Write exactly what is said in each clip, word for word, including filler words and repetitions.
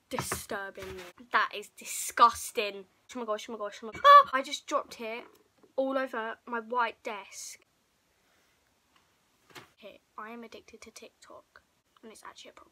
disturbing me. That is disgusting. Oh my gosh, oh my gosh, oh my gosh. Ah! I just dropped it all over my white desk. Okay, I am addicted to TikTok, and it's actually a problem.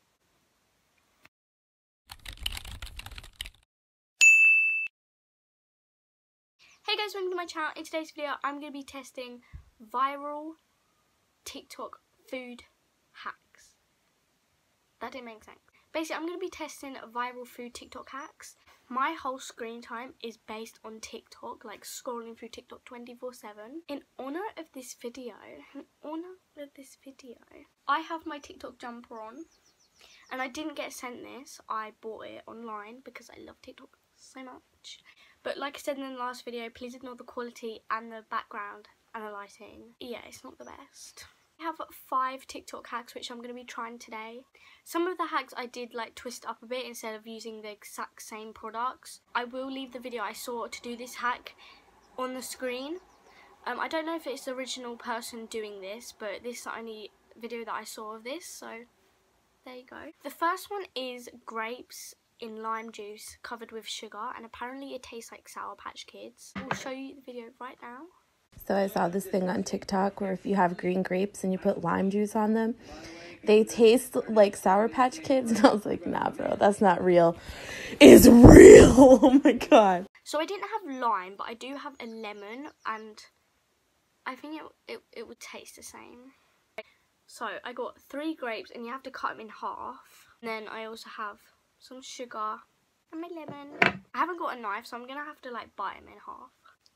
Hey guys, welcome to my channel. In today's video, I'm going to be testing viral TikTok food hacks. That didn't make sense. Basically, I'm going to be testing viral food TikTok hacks. My whole screen time is based on TikTok, like scrolling through TikTok twenty-four seven. In honor of this video, in honor of this video, I have my TikTok jumper on, and I didn't get sent this. I bought it online because I love TikTok so much. But like I said in the last video, please ignore the quality and the background and the lighting. Yeah, it's not the best. I have five TikTok hacks which I'm going to be trying today. Some of the hacks I did like twist up a bit instead of using the exact same products. I will leave the video I saw to do this hack on the screen. Um, I don't know if it's the original person doing this, but this is the only video that I saw of this, so there you go. The first one is grapes in lime juice covered with sugar, and apparently it tastes like Sour Patch Kids. I'll show you the video right now. So I saw this thing on TikTok where if you have green grapes and you put lime juice on them, they taste like Sour Patch Kids. And I was like, nah, bro, that's not real. It's real. Oh my god. So I didn't have lime, but I do have a lemon, and I think it, it, it would taste the same. So I got three grapes, and you have to cut them in half. And then I also have some sugar and my lemon. I haven't got a knife, so I'm going to have to like bite them in half.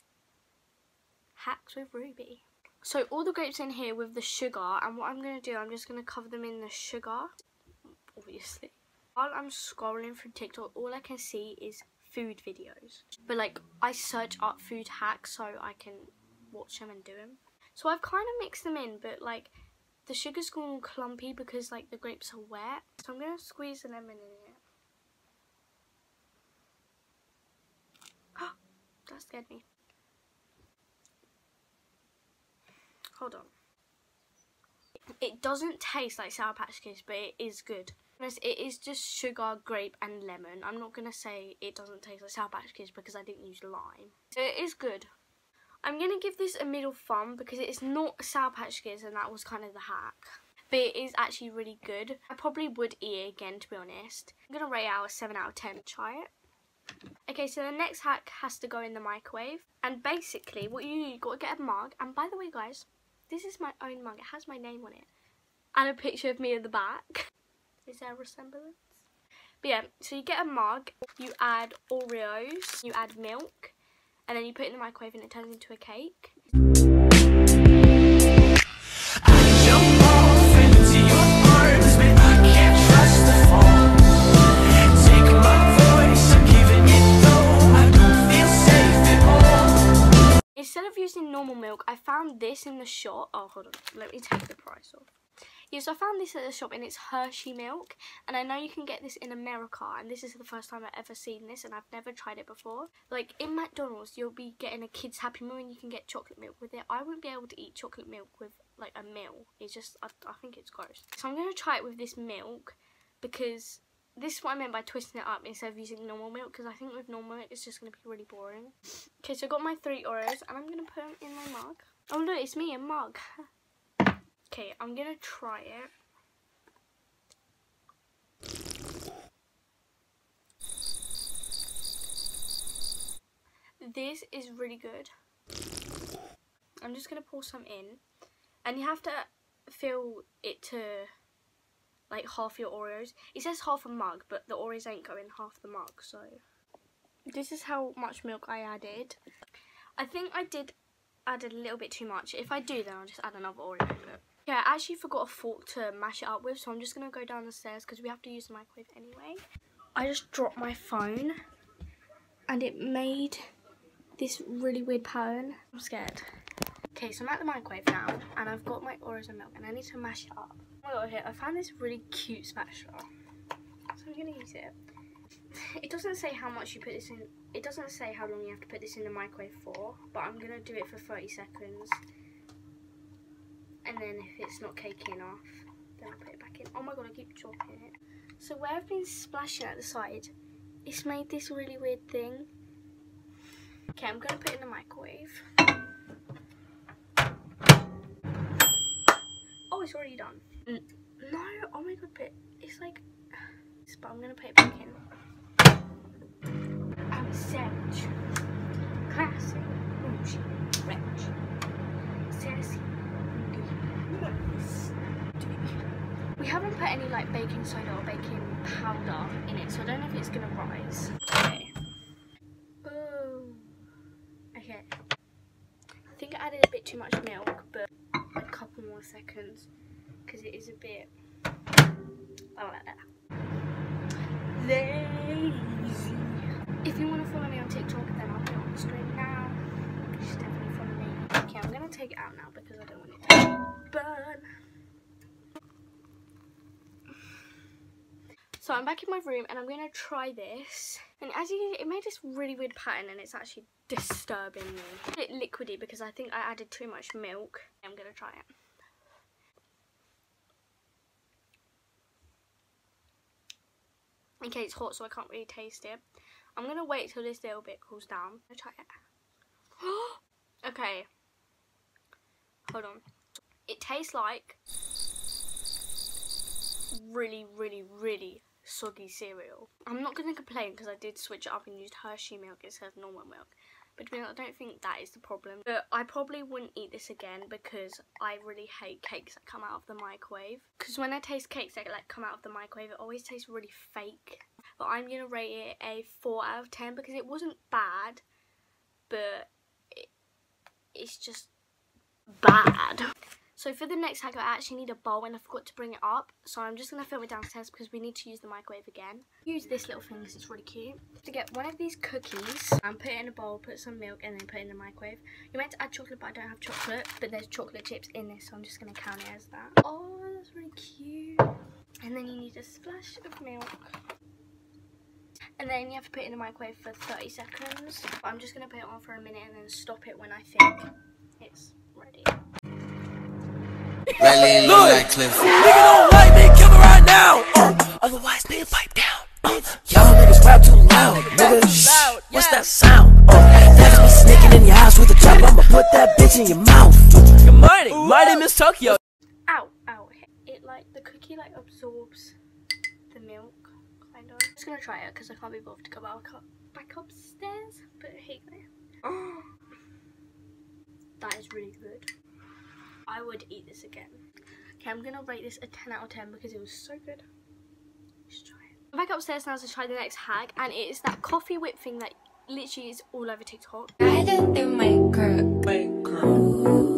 Hacks with Ruby. So all the grapes in here with the sugar, and what I'm going to do, I'm just going to cover them in the sugar, obviously. While I'm scrolling through TikTok, all I can see is food videos. But like, I search up food hacks so I can watch them and do them. So I've kind of mixed them in, but like, the sugar's gone clumpy because like the grapes are wet. So I'm going to squeeze the lemon in it. That scared me. Hold on. It doesn't taste like Sour Patch Kids, but it is good. It is just sugar, grape and lemon. I'm not going to say it doesn't taste like Sour Patch Kids because I didn't use lime. So it is good. I'm going to give this a middle thumb because it is not Sour Patch Kids, and that was kind of the hack. But it is actually really good. I probably would eat it again, to be honest. I'm going to rate it out a seven out of ten. Try it. Okay, so the next hack has to go in the microwave. And basically, what you do, you've got to get a mug. And by the way, guys, this is my own mug. It has my name on it. And a picture of me in the back. Is there a resemblance? But yeah, so you get a mug, you add Oreos, you add milk, and then you put it in the microwave and it turns into a cake. Instead of using normal milk, I found this in the shop. Oh, hold on. Let me take the price off. Yes, yeah, so I found this at the shop, and it's Hershey milk. And I know you can get this in America, and this is the first time I've ever seen this, and I've never tried it before. Like, in McDonald's, you'll be getting a kid's Happy Meal, and you can get chocolate milk with it. I wouldn't be able to eat chocolate milk with, like, a meal. It's just, I, I think it's gross. So I'm going to try it with this milk, because this is what I meant by twisting it up instead of using normal milk, because I think with normal milk it's just going to be really boring. Okay, so I got my three Oreos, and I'm going to put them in my mug. Oh no, it's me, a mug. Okay, I'm going to try it. This is really good. I'm just going to pour some in, and you have to fill it to like half your Oreos. It says half a mug, but the Oreos ain't going half the mug, so this is how much milk I added. I think I did add a little bit too much. If I do, then I'll just add another Oreo. Yeah, I actually forgot a fork to mash it up with, so I'm just going to go down the stairs because we have to use the microwave anyway. I just dropped my phone, and it made this really weird pattern. I'm scared. Okay, so I'm at the microwave now, and I've got my Oreos and milk, and I need to mash it up. Oh my god, here, I found this really cute spatula, so I'm going to use it. It doesn't say how much you put this in, it doesn't say how long you have to put this in the microwave for, but I'm going to do it for thirty seconds. And then if it's not caking off, then I'll put it back in. Oh my god, I keep dropping it. So where I've been splashing at the side, it's made this really weird thing. Okay, I'm gonna put it in the microwave. Oh, it's already done. No, oh my god, but it's like, but I'm gonna put it back in. I'm a savage. Classic. Rouge. Rich. Sassy. We haven't put any like baking soda or baking powder in it, so I don't know if it's gonna rise. Okay. Oh. Okay. I think I added a bit too much milk, but a couple more seconds because it is a bit oh, like that. Lazy. If you want to follow me on TikTok, then I'll put it on the screen now. You should definitely follow me. Okay, I'm gonna take it out now because I don't want it to burn. So I'm back in my room and I'm gonna try this. And as you can see, it made this really weird pattern and it's actually disturbing me. It's a bit liquidy because I think I added too much milk. I'm gonna try it. Okay, it's hot so I can't really taste it. I'm gonna wait till this little bit cools down. I'll try it. Okay. Hold on. It tastes like really, really, really soggy cereal. I'm not going to complain because I did switch it up and used Hershey milk instead of normal milk. But to be honest, I don't think that is the problem. But I probably wouldn't eat this again because I really hate cakes that come out of the microwave. Because when I taste cakes that like come out of the microwave, it always tastes really fake. But I'm going to rate it a four out of ten because it wasn't bad, but it, it's just bad. So for the next hack, I actually need a bowl and I forgot to bring it up. So I'm just going to film it downstairs because we need to use the microwave again. Use this little thing because it's really cute. To get one of these cookies and put it in a bowl, put some milk and then put it in the microwave. You're meant to add chocolate, but I don't have chocolate. But there's chocolate chips in this, so I'm just going to count it as that. Oh, that's really cute. And then you need a splash of milk. And then you have to put it in the microwave for thirty seconds. But I'm just going to put it on for a minute and then stop it when I think it's ready. Riley look like Cliff. Nigga don't like me, kill me right now. Uh, otherwise, nigga, pipe down. Uh, y'all niggas rap too loud, nigga. Shh, what's that sound? Uh, that's me sneaking in your house with a chop. I'ma put that bitch in your mouth. Good morning, my name is Tokyo. Ow, ow. It like, the cookie like absorbs the milk, kind of. I'm just gonna try it because I can't be bothered to go back, up, back upstairs. But hey, oh, that is really good. I would eat this again. Okay, I'm gonna rate this a ten out of ten because it was so good. Let's try it. I'm back upstairs now to try the next hack, and it is that coffee whip thing that literally is all over TikTok. I don't do my girl. My girl.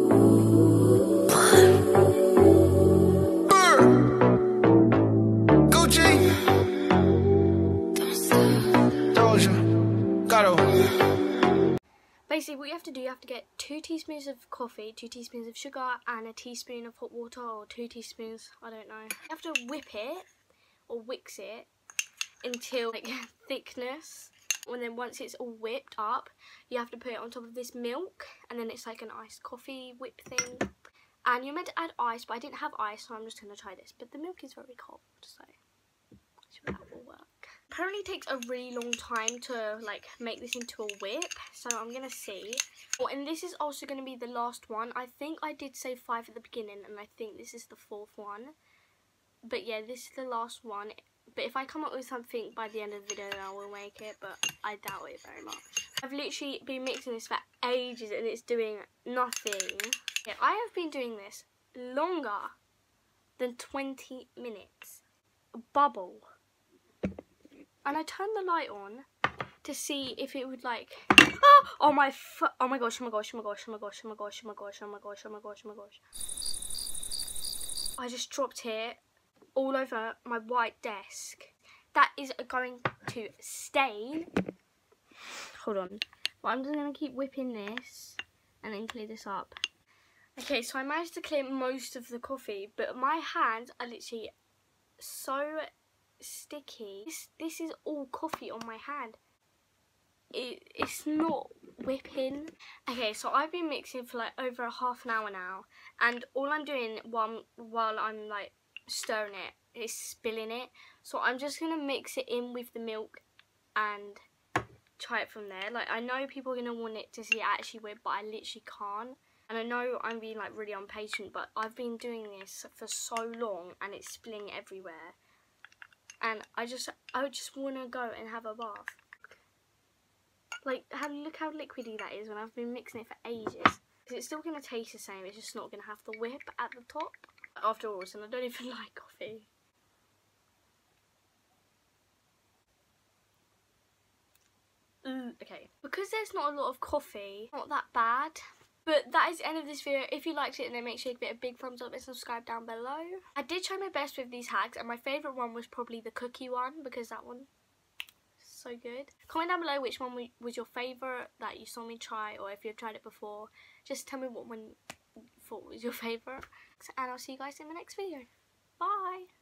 Gucci. Don't stop. Doja. Gato. Basically, what you have to do, you have to get two teaspoons of coffee, two teaspoons of sugar, and a teaspoon of hot water, or two teaspoons, I don't know. You have to whip it, or whisk it, until like thickness. And then once it's all whipped up, you have to put it on top of this milk, and then it's like an iced coffee whip thing. And you're meant to add ice, but I didn't have ice, so I'm just going to try this. But the milk is very cold, so that will work. Apparently it takes a really long time to like make this into a whip, so I'm gonna see. Oh, and this is also going to be the last one. I think I did say five at the beginning, and I think this is the fourth one. But yeah, this is the last one. But if I come up with something by the end of the video, then I will make it, but I doubt it very much. I've literally been mixing this for ages and it's doing nothing. Yeah, I have been doing this longer than twenty minutes. A bubble. And I turned the light on to see if it would like, oh, oh my, fu oh my gosh, oh my gosh, oh my gosh, oh my gosh, oh my gosh, oh my gosh, oh my gosh, oh my gosh, oh my gosh. I just dropped it all over my white desk. That is going to stain. Hold on. But I'm just going to keep whipping this and then clear this up. Okay, so I managed to clear most of the coffee, but my hands are literally so sticky. This, this is all coffee on my hand. It, it's not whipping. Okay, so I've been mixing for like over a half an hour now, and all I'm doing while, while I'm like stirring it it's spilling it. So I'm just going to mix it in with the milk and try it from there. Like, I know people are going to want it to see it actually whip, but I literally can't. And I know I'm being like really impatient, but I've been doing this for so long and it's spilling everywhere. And I just, I just want to go and have a bath. Like, have, look how liquidy that is when I've been mixing it for ages. It's still going to taste the same, it's just not going to have the whip at the top. After all, and I don't even like coffee. Mm, okay. Because there's not a lot of coffee, not that bad. But that is the end of this video. If you liked it, then make sure you give it a big thumbs up and subscribe down below. I did try my best with these hacks, and my favourite one was probably the cookie one, because that one is so good. Comment down below which one was your favourite that you saw me try, or if you've tried it before. Just tell me what one you thought was your favourite. And I'll see you guys in the next video. Bye!